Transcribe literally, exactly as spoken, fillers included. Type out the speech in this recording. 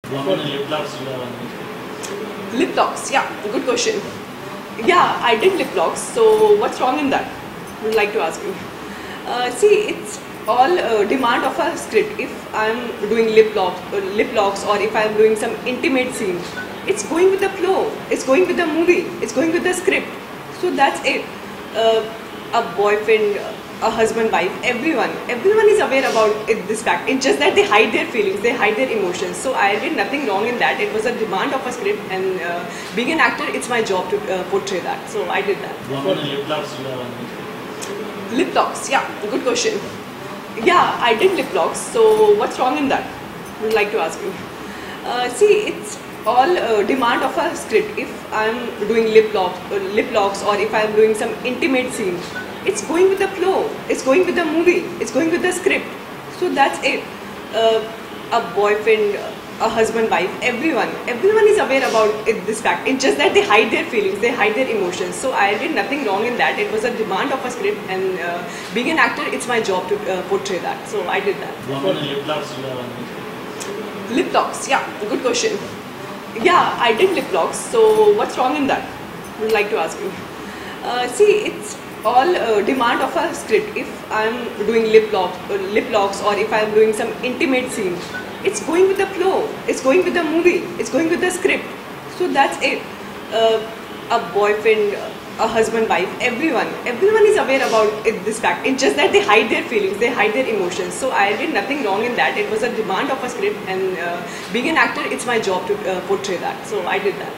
How many lip locks do you have on it? Lip locks, yeah, good question. Yeah, I did lip locks, so what's wrong in that? Would like to ask you. Uh, see, it's all uh, demand of a script. If I'm doing lip locks, uh, lip locks, or if I'm doing some intimate scene, it's going with the flow. It's going with the movie. It's going with the script. So that's it. Uh, a boyfriend, a husband, wife, everyone, everyone is aware about it, this fact. It's just that they hide their feelings, they hide their emotions. So I did nothing wrong in that. It was a demand of a script, and uh, being an actor, it's my job to uh, portray that. So I did that. How many lip locks do you have on it? Lip locks, yeah, good question. Yeah, I did lip locks. So what's wrong in that? Would like to ask you. Uh, see, it's all uh, demand of a script. If I'm doing lip locks, uh, lip locks, or if I'm doing some intimate scene, it's going with the flow. It's going with the movie. It's going with the script. So that's it. Uh, a boyfriend, a husband, wife, everyone, everyone is aware about it, this fact. It's just that they hide their feelings, they hide their emotions. So I did nothing wrong in that. It was a demand of a script, and uh, being an actor, it's my job to uh, portray that. So I did that. How many lip locks do you have on it? Lip locks, yeah, good question. Yeah, I did lip locks. So what's wrong in that? Would like to ask you. Uh, see, it's all uh, demand of a script. If I'm doing lip locks, uh, lip locks, or if I'm doing some intimate scene, it's going with the flow. It's going with the movie. It's going with the script. So that's it. Uh, a boyfriend, a husband, wife, everyone, everyone is aware about it, this fact. It's just that they hide their feelings, they hide their emotions. So I did nothing wrong in that. It was a demand of a script, and uh, being an actor, it's my job to uh, portray that. So I did that.